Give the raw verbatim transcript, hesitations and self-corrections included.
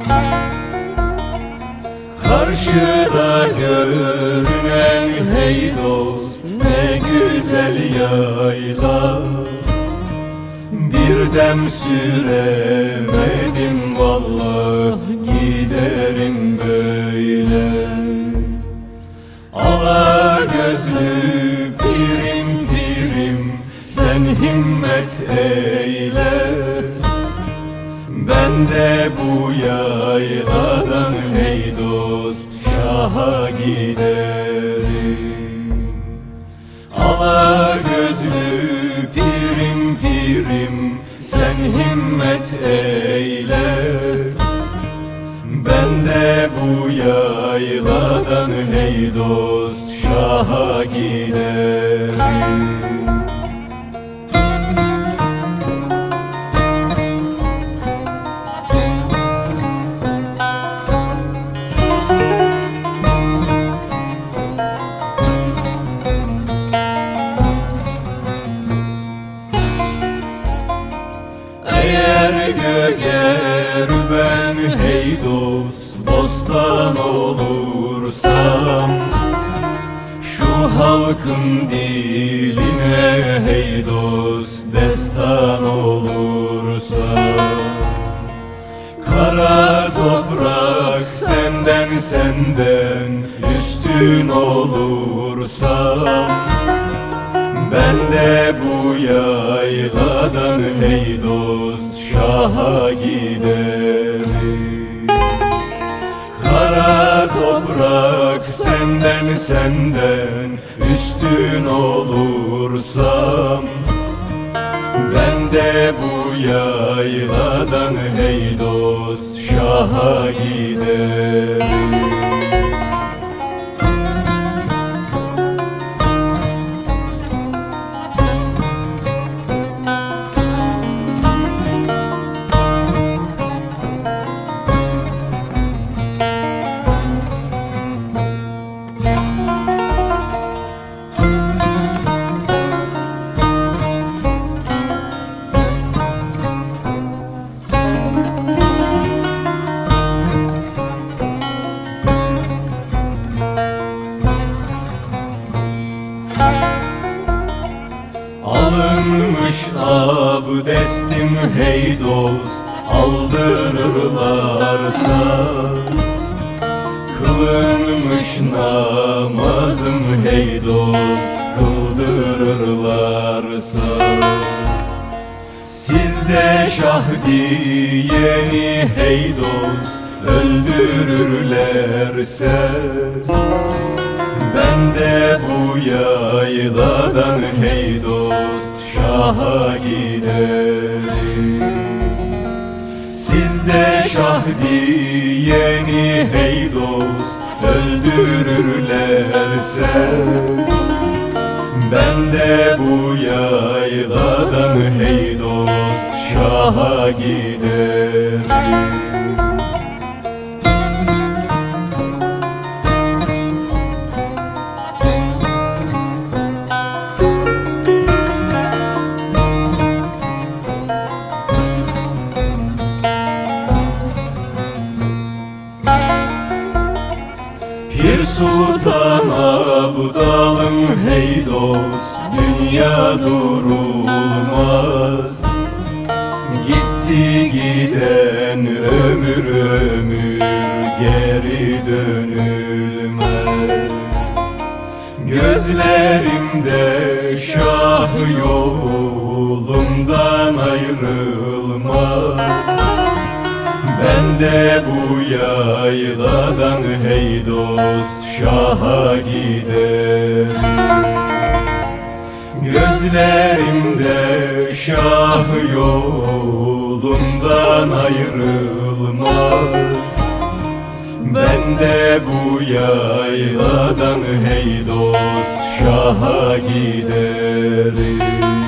Karşıda görünen hey dost ne güzel yayla. Bir dem süremedim vallahi giderim böyle. Ala gözlü pirim pirim sen himmet eyle. Ben de bu yayladan hey dost şaha giderim. Ala gözlü pirim pirim sen himmet eyle. Ben de bu yayladan hey dost şaha giderim. Eğer göger ben hey dost bostan olursam, şu halkın diline hey dost destan olursam, kara toprak senden senden üstün olursam, ben de bu yayladan hey dost şaha giderim. Kara toprak senden senden üstün olursam, ben de bu yayladan hey dost şaha giderim. Alınmış abdestim hey dost aldırırlarsa, kılınmış namazım hey dost kıldırırlarsa, sizde şah diyeni hey dost öldürürlerse, ben de bu yayladan hey dost şaha giderim. Sizde şah diyeni hey dost öldürürlerse, ben de bu yayladan hey dost şaha giderim. Pir Sultan Abdalım hey dost dünya durulmaz. Gitti giden ömür ömür geri dönülmez. Gözlerimde şah yolumdan ayrılmaz. Ben de bu yayladan hey dost şaha giderim. Gözlerimde şah yolumdan ayrılmaz. Ben de bu yayladan hey dost şaha giderim.